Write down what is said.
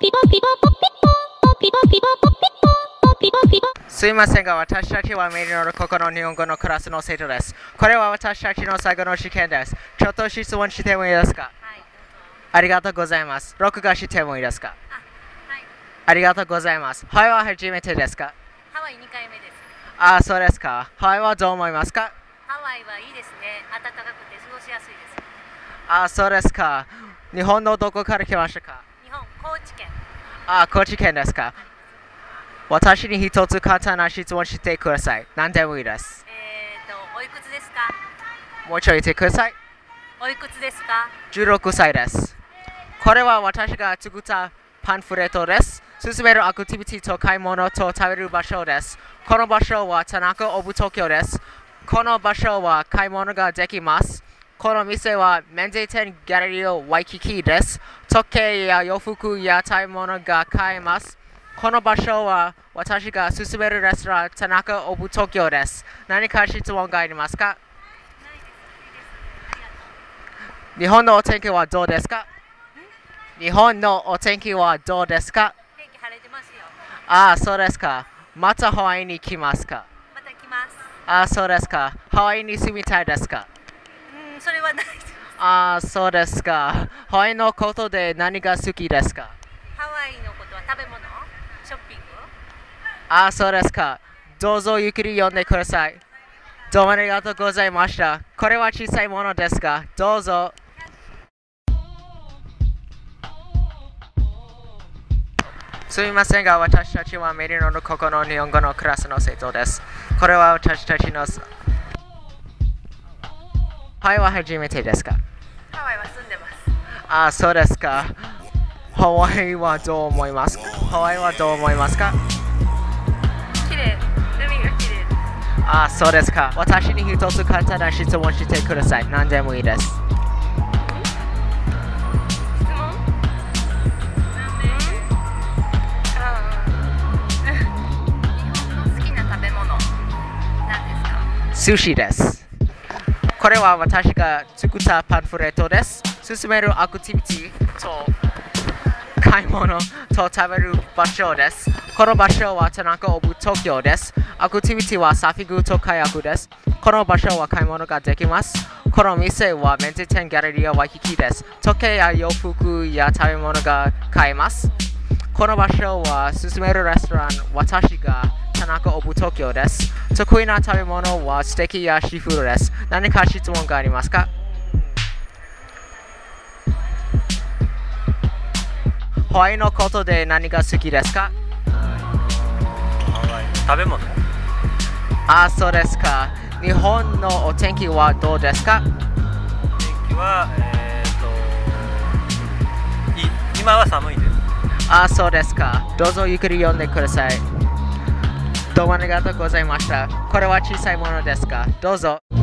すいませんが、私たちはメリノのここの日本語のクラスの生徒です。これは私たちの最後の試験です。ちょっと質問してもいいですか？ はい、 ありがとうございます。録画してもいいですか？ はい。 ありがとうございます。ハワイは初めてですか？ ハワイ2回目です。 ああ、そうですか。ハワイはどう思いますか？ ハワイはいいですね。暖かくて過ごしやすいです。 ああ、そうですか。日本のどこから来ましたか？ 日本、高知県。 ああ、高知県ですか。私に一つ簡単な質問してください。何でもいいです。 おいくつですか？ もうちょい言ってください。 おいくつですか 16歳です。これは私が作ったパンフレットです。進めるアクティビティと買い物と食べる場所です。この場所は田中オブ東京です。この場所は買い物ができます。この店は免税店ギャラリーワイキキです。時計や洋服や食べ物が買えます。この場所は私が進めるレストラン田中オブ東京です。何か質問がありますか？日本のお天気はどうですか？日本のお天気はどうですか？ 天気晴れてますよ。 ああ、そうですか。またハワイに来ますか？ また来ます。 ああ、そうですか。ハワイに住みたいですか？ それはないです。 ああ、そうですか。ハワイのことで何が好きですか？ ハワイのことは食べ物、ショッピング。 ああ、そうですか。どうぞゆっくり読んでください。どうもありがとうございました。これは小さいものですが、どうぞ。すみませんが、私たちはメリノのここの日本語のクラスの生徒です。これは私たちのハワイは初めてですか？ ハワイは住んでます。 ああ、そうですか。ハワイはどう思いますか？ハワイはどう思いますか？ 綺麗。海が綺麗。 ああ、そうですか。私に一つ簡単な質問してください。何でもいいです。 質問？なんで？日本の好きな食べ物なんですか？ 寿司です。これは私が作ったパンフレットです。進めるアクティビティと買い物と食べる場所です。この場所は田中オブ東京です。アクティビティはサーフィングとカヤックです。この場所は買い物ができます。この店は免税店ギャラリーワイキキです。時計や洋服や食べ物が買えます。この場所は進めるレストラン、私が田中オブ東京です。得意な食べ物はステーキやシーフードです。何か質問がありますか？ハワイのことで何が好きですか？ 食べ物。 ああ、そうですか。日本のお天気はどうですか？ 天気は、今は寒いです。 ああ、そうですか。どうぞゆっくり読んでください。どうもありがとうございました。これは小さいものですが、どうぞ。